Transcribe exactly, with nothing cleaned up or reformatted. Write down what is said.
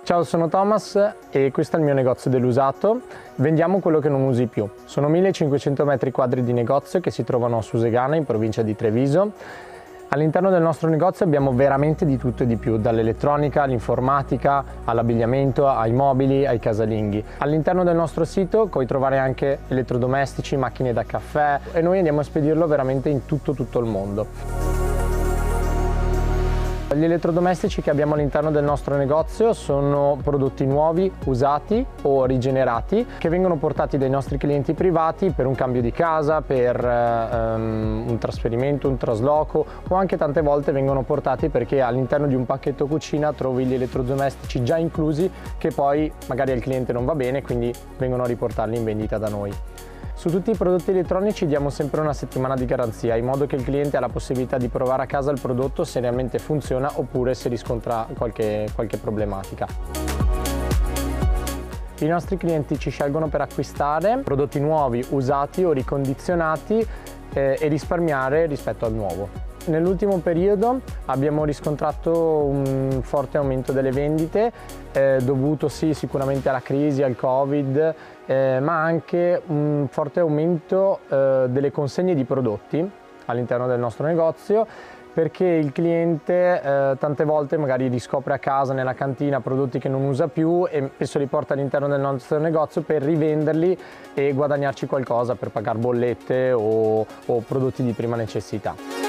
Ciao, sono Thomas e questo è il mio negozio dell'usato. Vendiamo quello che non usi più. Sono millecinquecento metri quadri di negozio che si trovano a Susegana, in provincia di Treviso. All'interno del nostro negozio abbiamo veramente di tutto e di più, dall'elettronica all'informatica, all'abbigliamento, ai mobili, ai casalinghi. All'interno del nostro sito puoi trovare anche elettrodomestici, macchine da caffè e noi andiamo a spedirlo veramente in tutto tutto il mondo. Gli elettrodomestici che abbiamo all'interno del nostro negozio sono prodotti nuovi, usati o rigenerati che vengono portati dai nostri clienti privati per un cambio di casa, per um, un trasferimento, un trasloco o anche tante volte vengono portati perché all'interno di un pacchetto cucina trovi gli elettrodomestici già inclusi che poi magari al cliente non va bene, quindi vengono a riportarli in vendita da noi. Su tutti i prodotti elettronici diamo sempre una settimana di garanzia, in modo che il cliente ha la possibilità di provare a casa il prodotto se realmente funziona oppure se riscontra qualche, qualche problematica. I nostri clienti ci scelgono per acquistare prodotti nuovi, usati o ricondizionati eh, e risparmiare rispetto al nuovo. Nell'ultimo periodo abbiamo riscontrato un forte aumento delle vendite eh, dovuto sì sicuramente alla crisi, al Covid, eh, ma anche un forte aumento eh, delle consegne di prodotti all'interno del nostro negozio, perché il cliente eh, tante volte magari riscopre a casa nella cantina prodotti che non usa più e spesso li porta all'interno del nostro negozio per rivenderli e guadagnarci qualcosa per pagare bollette o, o prodotti di prima necessità.